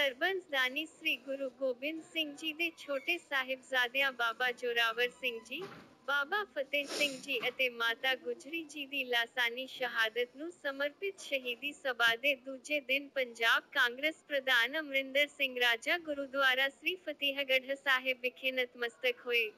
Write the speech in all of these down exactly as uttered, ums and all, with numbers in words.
ਸਰਬੰਸ ਦਾਨੀ ਸ੍ਰੀ ਗੁਰੂ ਗੋਬਿੰਦ ਸਿੰਘ ਜੀ ਦੇ ਛੋਟੇ ਸਾਹਿਬਜ਼ਾਦਿਆਂ ਬਾਬਾ ਜ਼ੋਰਾਵਰ ਸਿੰਘ ਜੀ, ਬਾਬਾ ਫਤਿਹ ਸਿੰਘ ਜੀ ਅਤੇ ਮਾਤਾ ਗੁਜਰੀ ਜੀ ਦੀ ਲਾਸਾਨੀ ਸ਼ਹਾਦਤ ਨੂੰ ਸਮਰਪਿਤ ਸ਼ਹੀਦੀ ਸਭਾ ਦੇ ਦੂਜੇ ਦਿਨ ਪੰਜਾਬ ਕਾਂਗਰਸ ਪ੍ਰਧਾਨ ਅਮਰਿੰਦਰ ਸਿੰਘ ਰਾਜਾ ਗੁਰੂਦੁਆਰਾ ਸ੍ਰੀ ਫਤਿਹਗੜ੍ਹ ਸਾਹਿਬ ਵਿਖੇ ਨਤਮਸਤਕ ਹੋਏ।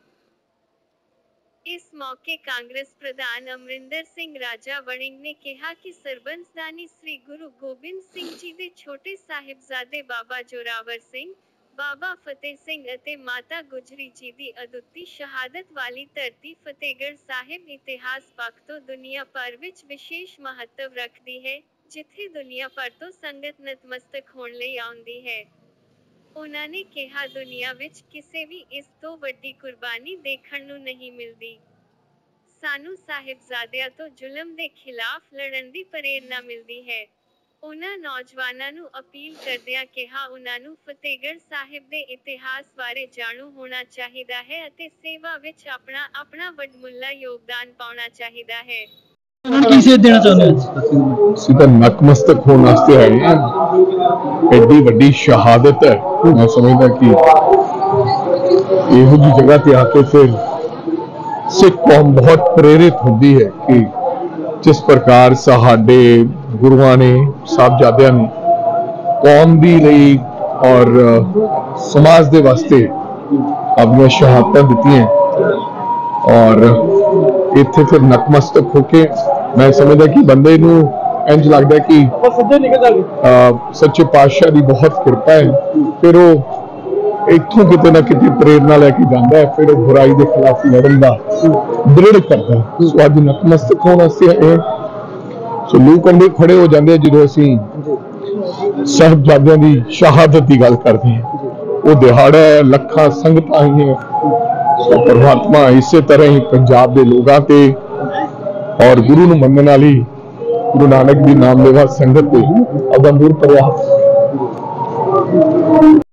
ਇਸ ਮੌਕੇ ਕਾਂਗਰਸ ਪ੍ਰਧਾਨ ਅਮਰਿੰਦਰ ਸਿੰਘ ਰਾਜਾ ਵੜਿੰਗ ਨੇ ਕਿਹਾ ਕਿ ਸਰਬੰਸ ਦਾਨੀ ਸ੍ਰੀ ਗੁਰੂ ਗੋਬਿੰਦ ਸਿੰਘ ਜੀ ਦੇ ਛੋਟੇ ਸਾਹਿਬਜ਼ਾਦੇ ਬਾਬਾ ਜ਼ੋਰਾਵਰ ਸਿੰਘ, ਬਾਬਾ ਫਤਿਹ ਸਿੰਘ ਅਤੇ ਮਾਤਾ ਗੁਜਰੀ ਜੀ ਦੀ ਅਦੁੱਤੀ ਸ਼ਹਾਦਤ ਵਾਲੀ ਧਰਤੀ ਫਤਿਹਗੜ੍ਹ ਸਾਹਿਬ ਇਤਿਹਾਸ ਪੱਖ ਤੋਂ ਦੁਨੀਆ ਭਰ ਵਿੱਚ ਵਿਸ਼ੇਸ਼ ਮਹੱਤਵ ਰੱਖਦੀ ਹੈ, ਜਿੱਥੇ ਦੁਨੀਆ ਭਰ ਤੋਂ ਸੰਗਤ ਨਤਮਸਤਕ ਹੋਣ ਲਈ ਆਉਂਦੀ ਹੈ। ਉਨ੍ਹਾਂ ਨੇ ਕਿਹਾ, ਦੁਨੀਆ ਵਿੱਚ ਕਿਸੇ ਵੀ ਇਸ ਤੋਂ ਵੱਡੀ ਕੁਰਬਾਨੀ ਦੇਖਣ ਨੂੰ ਨਹੀਂ ਮਿਲਦੀ। ਸਾਨੂੰ ਸਾਹਿਬਜ਼ਾਦਿਆਂ ਤੋਂ ਜ਼ੁਲਮ ਦੇ ਖਿਲਾਫ ਲੜਨ ਦੀ ਪ੍ਰੇਰਨਾ ਮਿਲਦੀ ਹੈ। ਉਨ੍ਹਾਂ ਨੌਜਵਾਨਾਂ ਨੂੰ ਅਪੀਲ ਕਰਦਿਆਂ ਕਿਹਾ, ਉਨ੍ਹਾਂ ਨੂੰ ਫਤਿਹਗੜ੍ਹ ਸਾਹਿਬ ਦੇ ਇਤਿਹਾਸ ਬਾਰੇ ਜਾਣੂ ਹੋਣਾ ਚਾਹੀਦਾ ਹੈ ਅਤੇ ਸੇਵਾ ਵਿੱਚ ਆਪਣਾ ਆਪਣਾ ਵੱਡਮੁੱਲਾ ਯੋਗਦਾਨ ਪਾਉਣਾ ਚਾਹੀਦਾ ਹੈ। ਕਿਸੇ ਦੇਣਾ ਚਾਹੁੰਦੇ ਹੋ? ਅਸੀਂ ਤਾਂ ਨਤਮਸਤਕ ਹੋਣ ਵਾਸਤੇ ਆਏ ਹਾਂ। ਐਡੀ ਵੱਡੀ ਸ਼ਹਾਦਤ ਹੈ। ਮੈਂ ਸਮਝਦਾ ਕਿ ਇਹੋ ਜਿਹੀ ਜਗ੍ਹਾ ਤੇ ਆ ਕੇ ਫਿਰ ਸਿੱਖ ਕੌਮ ਬਹੁਤ ਪ੍ਰੇਰਿਤ ਹੁੰਦੀ ਹੈ ਕਿ ਜਿਸ ਪ੍ਰਕਾਰ ਸਾਡੇ ਗੁਰੂਆਂ ਨੇ, ਸਾਹਿਬਜ਼ਾਦਿਆਂ ਨੇ ਕੌਮ ਦੀ ਲਈ ਔਰ ਸਮਾਜ ਦੇ ਵਾਸਤੇ ਆਪਣੀਆਂ ਸ਼ਹਾਦਤਾਂ ਦਿੱਤੀਆਂ, ਔਰ ਇੱਥੇ ਫਿਰ ਨਤਮਸਤਕ ਹੋ ਕੇ ਮੈਂ ਸਮਝਦਾ ਕਿ ਬੰਦੇ ਨੂੰ ਇੰਝ ਲੱਗਦਾ ਕਿ ਸੱਚੇ ਪਾਤਸ਼ਾਹ ਦੀ ਬਹੁਤ ਕਿਰਪਾ ਹੈ। ਫਿਰ ਉਹ ਇੱਥੋਂ ਕਿਤੇ ਨਾ ਕਿਤੇ ਪ੍ਰੇਰਨਾ ਲੈ ਕੇ ਜਾਂਦਾ ਹੈ, ਫਿਰ ਉਹ ਬੁਰਾਈ ਦੇ ਖਿਲਾਫ ਲੜਨ ਦਾ ਦ੍ਰਿੜ ਕਰਦਾ। ਸੋ ਅੱਜ ਨਤਮਸਤਕ ਹੋਣ ਵਾਸਤੇ ਇਹ ਸੋ ਲੂ ਕੰਡੇ ਖੜੇ ਹੋ ਜਾਂਦੇ ਜਦੋਂ ਅਸੀਂ ਸਾਹਿਬਜ਼ਾਦਿਆਂ ਦੀ ਸ਼ਹਾਦਤ ਦੀ ਗੱਲ ਕਰਦੇ ਹਾਂ। ਉਹ ਦਿਹਾੜਾ ਹੈ, ਲੱਖਾਂ ਸੰਗਤਾਂ ਆਈਆਂ। ਸੋ ਪਰਮਾਤਮਾ ਇਸੇ ਤਰ੍ਹਾਂ ਹੀ ਪੰਜਾਬ ਦੇ ਲੋਕਾਂ ਤੇ ਔਰ ਗੁਰੂ ਨੂੰ ਮੰਨਣ ਵਾਲੀ ਗੁਰੂ ਨਾਨਕ ਦੀ ਨਾਮ ਲੈਵਾ ਸੰਗਤ ਤੇ ਅਦੰਬੁਰ ਪ੍ਰਵਾਹ